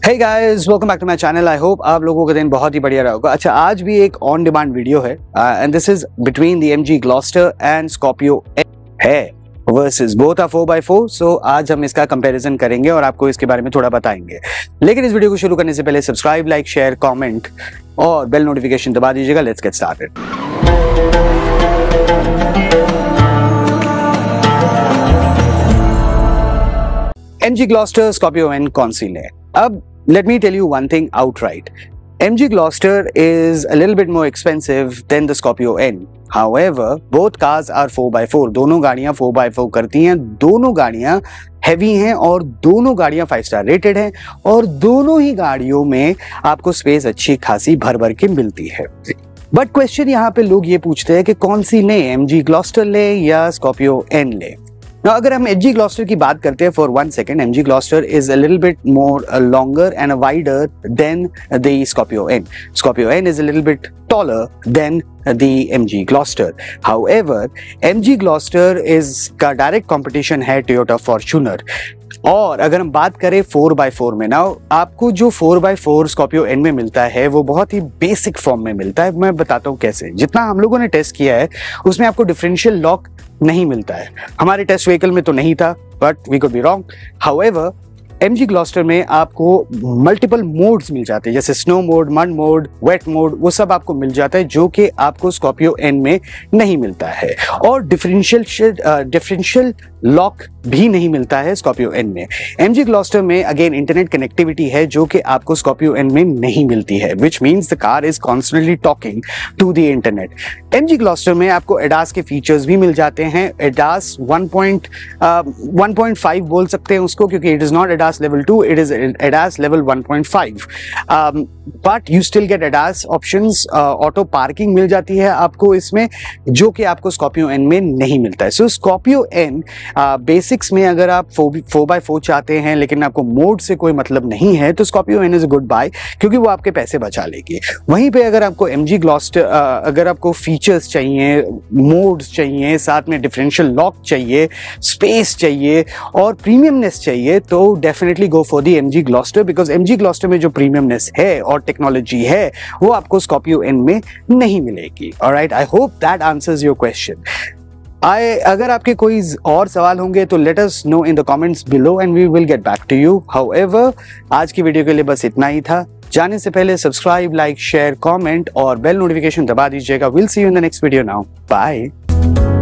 Hey guys, welcome back to my channel. I hope आप लोगों का दिन बहुत ही बढ़िया रहा होगा। अच्छा, आज भी एक ऑन डिमांड वीडियो है and this is between the MG Gloster and Scorpio है versus both are 4x4। So आज हम इसका कंपैरिजन करेंगे और आपको इसके बारे में थोड़ा बताएंगे। लेकिन इस वीडियो को शुरू करने से पहले सब्सक्राइब, लाइक, शेयर, कमेंट और बेल नोटिफिकेशन दबा दीजिएगा। Let's get started. MG Gloster, Scorpio N कौन सी लें? अब let me tell you one thing outright. MG Gloster is a little bit more expensive than the Scorpio N. However, both cars are 4x4. दोनों गाड़ियां 4x4 करती हैं, दोनों गाड़ियां heavy हैं और दोनों गाड़ियां 5 स्टार रेटेड हैं और दोनों ही गाड़ियों में आपको स्पेस अच्छी खासी भर भर के मिलती है। बट क्वेश्चन यहाँ पे लोग ये पूछते हैं कि कौन सी लें, MG Gloster लें या Scorpio N लें। Now, अगर हम MG Gloster की बात करते हैं for 1 second, MG Gloster is a little bit more longer and wider than the Scorpio N. Scorpio N is a little bit taller than the MG Gloster. However, MG Gloster is का direct competition है Toyota Fortuner. और अगर हम बात करें 4x4 में, ना आपको जो 4x4 Scorpio N में मिलता है वो बहुत ही बेसिक फॉर्म में मिलता है। मैं बताता हूँ कैसे। जितना हम लोगों ने टेस्ट किया है उसमें आपको डिफरेंशियल लॉक नहीं मिलता है। हमारे टेस्ट व्हीकल में तो नहीं था, but we could be wrong. However, MG Gloster में आपको मल्टीपल मोड्स मिल जाते हैं, जैसे snow mode, mud mode, wet mode, वो सब आपको मिल जाता है जो कि आपको Scorpio N में नहीं मिलता है। और डिफरेंशियल लॉक भी नहीं मिलता है Scorpio N में। MG Gloster में अगेन इंटरनेट कनेक्टिविटी है जो कि आपको Scorpio N में नहीं मिलती है, which means the car is constantly talking to the internet. MG Gloster में आपको ADAS के फीचर्स भी मिल जाते हैं। ADAS 1.5 बोल सकते हैं उसको, क्योंकि it is not ADAS level 2, it is ADAS level 1.5, but you still get ADAS options. Auto parking मिल जाती है आपको इसमें, जो कि आपको Scorpio N में नहीं मिलता है। सो Scorpio N बेसिक्स में अगर आप 4x4 चाहते हैं लेकिन आपको मोड से कोई मतलब नहीं है तो Scorpio N is a good buy, क्योंकि वो आपके पैसे बचा लेगी। वहीं पे अगर आपको MG Gloster अगर आपको फीचर्स चाहिए, मोड्स चाहिए, साथ में डिफरेंशियल लॉक चाहिए, स्पेस चाहिए और प्रीमियमनेस चाहिए, तो definitely go for the MG Gloster, because MG Gloster में जो प्रीमियमनेस है और टेक्नोलॉजी है वो आपको Scorpio N में नहीं मिलेगी। Alright, I hope that answers your question. अगर आपके कोई और सवाल होंगे तो let us know in the comments below and we will get back to you. However, आज की वीडियो के लिए बस इतना ही था। जाने से पहले सब्सक्राइब, लाइक, शेयर, कमेंट और बेल नोटिफिकेशन दबा दीजिएगा। Will see you in the next video now. Bye.